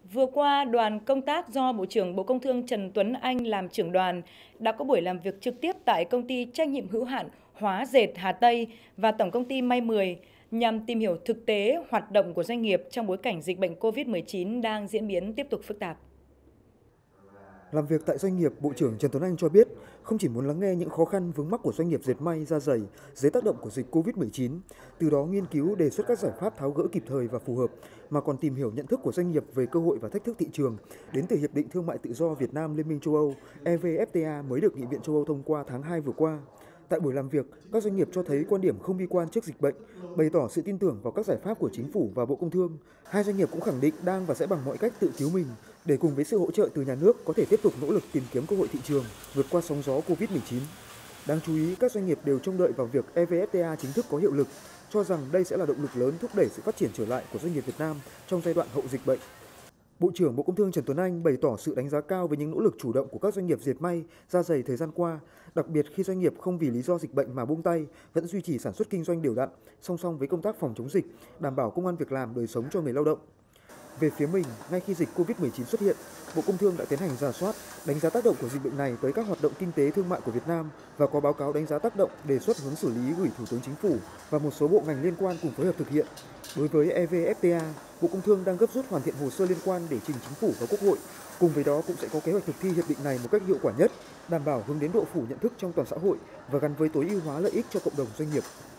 Vừa qua, đoàn công tác do Bộ trưởng Bộ Công Thương Trần Tuấn Anh làm trưởng đoàn đã có buổi làm việc trực tiếp tại công ty trách nhiệm hữu hạn Hóa dệt Hà Tây và Tổng công ty May 10 nhằm tìm hiểu thực tế hoạt động của doanh nghiệp trong bối cảnh dịch bệnh COVID-19 đang diễn biến tiếp tục phức tạp. Làm việc tại doanh nghiệp, Bộ trưởng Trần Tuấn Anh cho biết không chỉ muốn lắng nghe những khó khăn vướng mắc của doanh nghiệp dệt may, da giày dưới tác động của dịch Covid-19, từ đó nghiên cứu đề xuất các giải pháp tháo gỡ kịp thời và phù hợp, mà còn tìm hiểu nhận thức của doanh nghiệp về cơ hội và thách thức thị trường đến từ Hiệp định Thương mại Tự do Việt Nam Liên minh châu Âu (EVFTA) mới được Nghị viện châu Âu thông qua tháng 2 vừa qua. Tại buổi làm việc, các doanh nghiệp cho thấy quan điểm không bi quan trước dịch bệnh, bày tỏ sự tin tưởng vào các giải pháp của chính phủ và Bộ Công Thương. Hai doanh nghiệp cũng khẳng định đang và sẽ bằng mọi cách tự cứu mình để cùng với sự hỗ trợ từ nhà nước có thể tiếp tục nỗ lực tìm kiếm cơ hội thị trường, vượt qua sóng gió Covid-19. Đáng chú ý, các doanh nghiệp đều trông đợi vào việc EVFTA chính thức có hiệu lực, cho rằng đây sẽ là động lực lớn thúc đẩy sự phát triển trở lại của doanh nghiệp Việt Nam trong giai đoạn hậu dịch bệnh. Bộ trưởng Bộ Công Thương Trần Tuấn Anh bày tỏ sự đánh giá cao với những nỗ lực chủ động của các doanh nghiệp dệt may, da giày thời gian qua, đặc biệt khi doanh nghiệp không vì lý do dịch bệnh mà buông tay, vẫn duy trì sản xuất kinh doanh đều đặn, song song với công tác phòng chống dịch, đảm bảo công ăn việc làm, đời sống cho người lao động. Về phía mình, ngay khi dịch Covid-19 xuất hiện, Bộ Công Thương đã tiến hành rà soát, đánh giá tác động của dịch bệnh này tới các hoạt động kinh tế thương mại của Việt Nam và có báo cáo đánh giá tác động, đề xuất hướng xử lý gửi Thủ tướng Chính phủ và một số bộ ngành liên quan cùng phối hợp thực hiện. Đối với EVFTA, Bộ Công Thương đang gấp rút hoàn thiện hồ sơ liên quan để trình Chính phủ và Quốc hội. Cùng với đó cũng sẽ có kế hoạch thực thi hiệp định này một cách hiệu quả nhất, đảm bảo hướng đến độ phủ nhận thức trong toàn xã hội và gắn với tối ưu hóa lợi ích cho cộng đồng doanh nghiệp.